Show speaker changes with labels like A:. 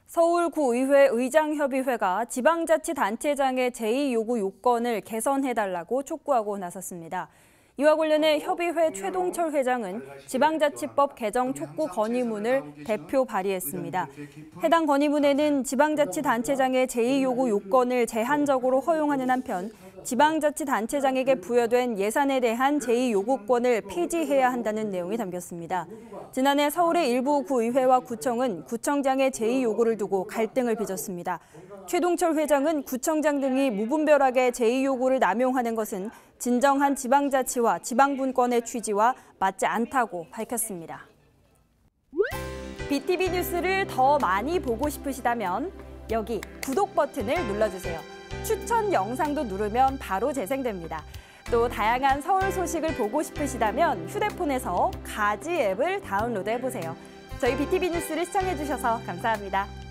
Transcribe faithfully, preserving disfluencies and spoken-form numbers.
A: 서울구의회 의장협의회가 지방자치단체장의 제의 요구 요건을 개선해달라고 촉구하고 나섰습니다. 이와 관련해 협의회 최동철 회장은 지방자치법 개정 촉구 건의문을 대표 발의했습니다. 해당 건의문에는 지방자치단체장의 제의 요구 요건을 제한적으로 허용하는 한편 지방자치단체장에게 부여된 예산에 대한 제의 요구권을 폐지해야 한다는 내용이 담겼습니다. 지난해 서울의 일부 구의회와 구청은 구청장의 제의 요구를 두고 갈등을 빚었습니다. 최동철 회장은 구청장 등이 무분별하게 제의 요구를 남용하는 것은 진정한 지방자치와 지방분권의 취지와 맞지 않다고 밝혔습니다. 비티비 뉴스를 더 많이 보고 싶으시다면 여기 구독 버튼을 눌러주세요. 추천 영상도 누르면 바로 재생됩니다. 또 다양한 서울 소식을 보고 싶으시다면 휴대폰에서 가지 앱을 다운로드해보세요. 저희 비티비 뉴스를 시청해주셔서 감사합니다.